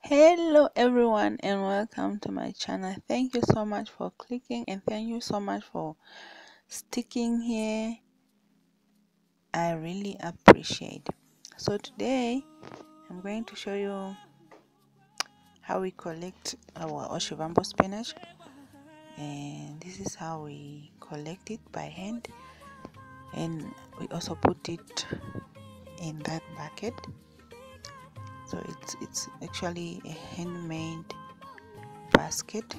Hello everyone and welcome to my channel. Thank you so much for clicking and thank you so much for sticking here. I really appreciate. So today I'm going to show you how we collect our oshiwambo spinach, and this is how we collect it by hand, and we also put it in that bucket. So it's actually a handmade basket.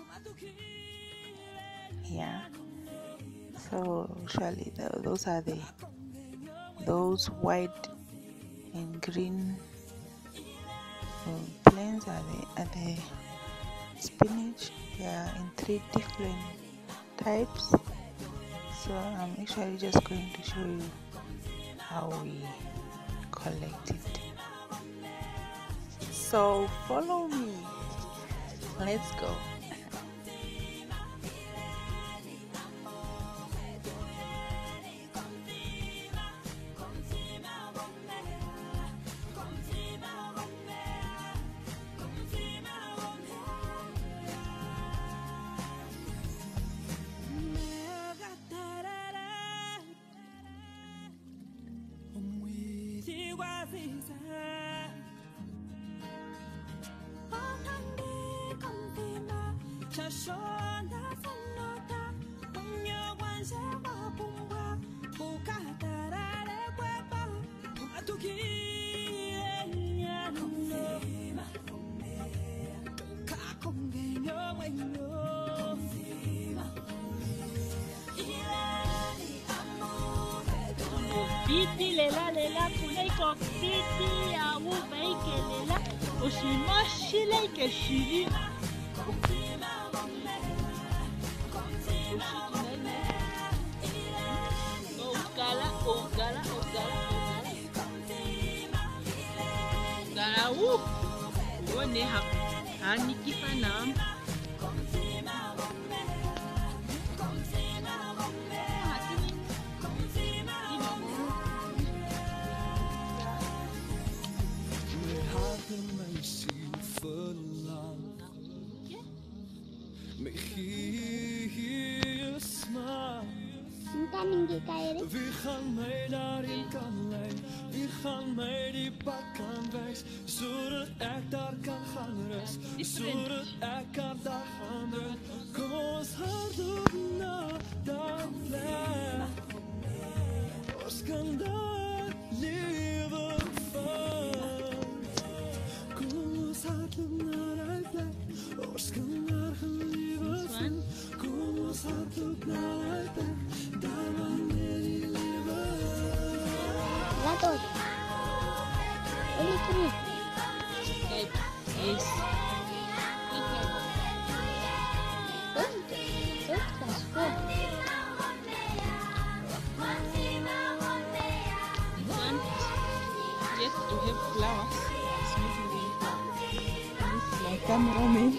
Yeah, so usually those white and green plants are the spinach. They are in 3 different types. So I'm actually just going to show you how we collect it. So follow me. Let's go. Biti lela kuleiko biti ya ubaike lela usimashi like shiri ogala wone hani kifana Wie gaan mij daarin kan leiden? Wie gaan mij die pad kan wijzen? Zodat ik daar kan gaan rusten. Zodat ik daar gaan doen. Kom ons hart op naar dat plek. Ons kan daar leven van. Kom ons hart op naar dat plek. Ons kan daar gaan leven van. Kom ons hart op naar dat plek. Daar wanneer die leven. Laat op. Ini terus. Kijk, is. Yes, to have flowers. It's not my cameraman.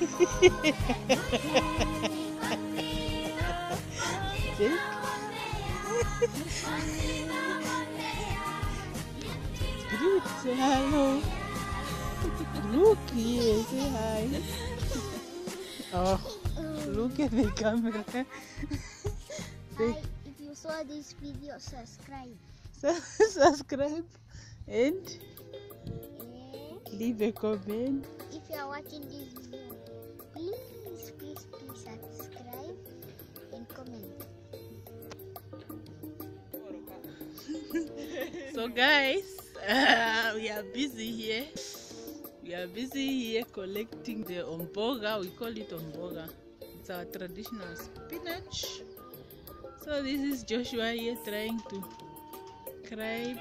Greet, say hello. Look here, say hi. Oh, look at the camera. Hi, if you saw this video, subscribe. Subscribe and leave a comment. If you are watching this video, please subscribe and comment. So guys, we are busy here. We are busy here collecting the omboga. We call it omboga. It's our traditional spinach. So this is Joshua here trying to cry.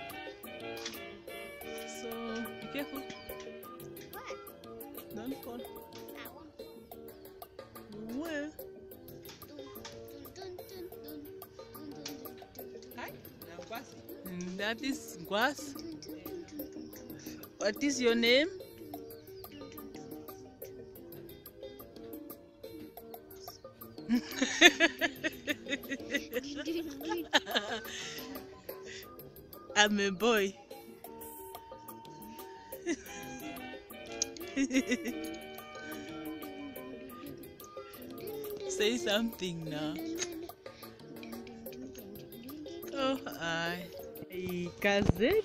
So be careful. What? Don't fall. That one. You will. Hi. That is Guas. What is your name? I'm a boy. Say something now. Oh, I. Hey, cousin.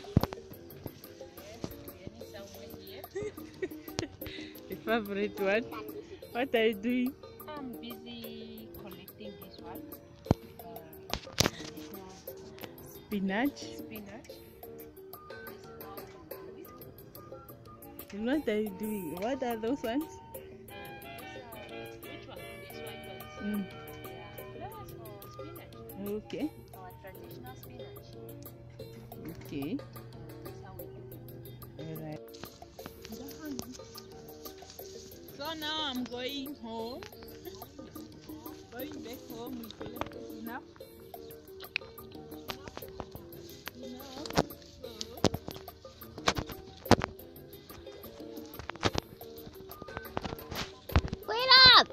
The favorite one. What are you doing? I'm busy collecting this one. Spinach. Spinach. And what are you doing? What are those ones? Which one? These white ones. Mm. Yeah, that was for spinach. Okay. Our traditional spinach. Okay. That's how we do it. Alright. So now I'm going home. Going back home, we collected enough. Wait up!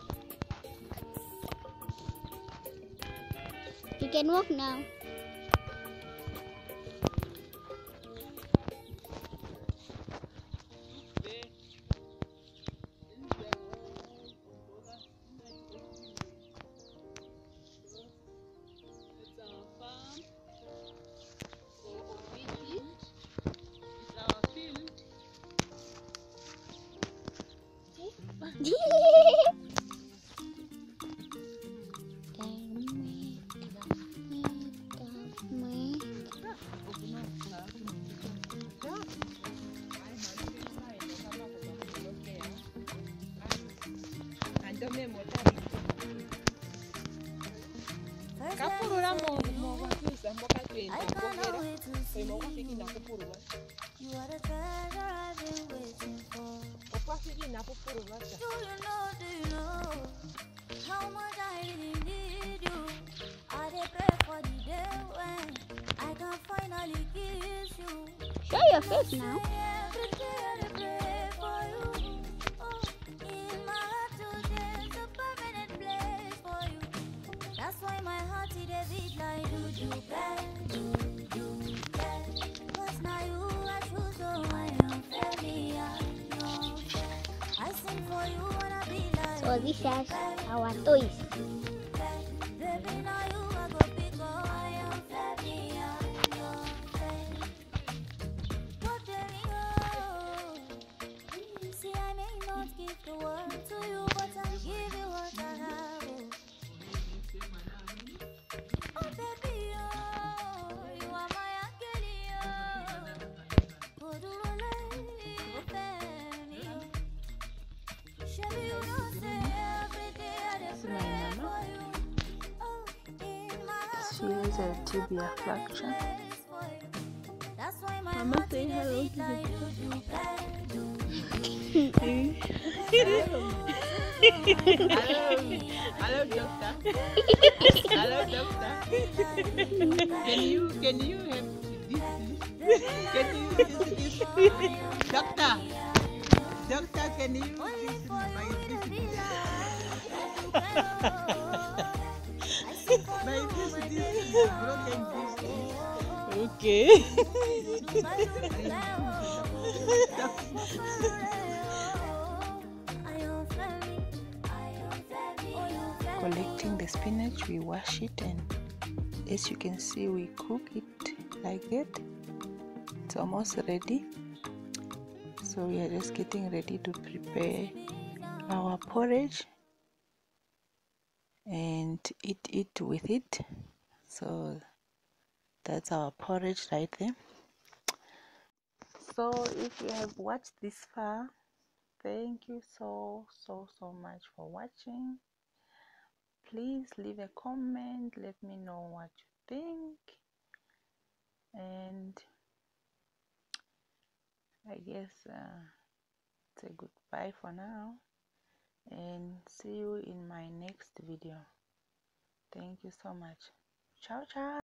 You can walk now. Kapurura mo kwisa mboka twenda ngogera oimo kwafiki nakupurura You are the treasure I've been waiting for. okwafiki nakupurura cha Do you know how much I really need you? I dey pray for the day when I can finally kiss you. Show your face now. Every day I dey pray for you. Oh, in my heart today is a permanent place for you. That's why my heart it dey beat like do do bell. 'Cause now you I choose, so I am fairly I sing for you wanna be like. So this is our toys. Baby, now you I go pick up. I am fairly What there we go. See, I may not give the world to you, but I'll give you what I have. Oh, baby, oh, you are my angel, oh. Shabby, you know, say every day I dey pray for you. Oh, in my heart, She is a tibia fracture. place for you. That's why my Mama, heart say it dey hello beat to the like do Hello doctor. Hello doctor. Can you help with this please? Can you use this? Doctor, can you use my this broken this? Okay. Collecting the spinach, we wash it, and as you can see, we cook it like that. It's almost ready, so we are just getting ready to prepare our porridge and eat it with it. So that's our porridge right there. So if you have watched this far, thank you so much for watching. Please leave a comment, let me know what you think, and I guess it's a goodbye for now, and see you in my next video. Thank you so much. Ciao ciao.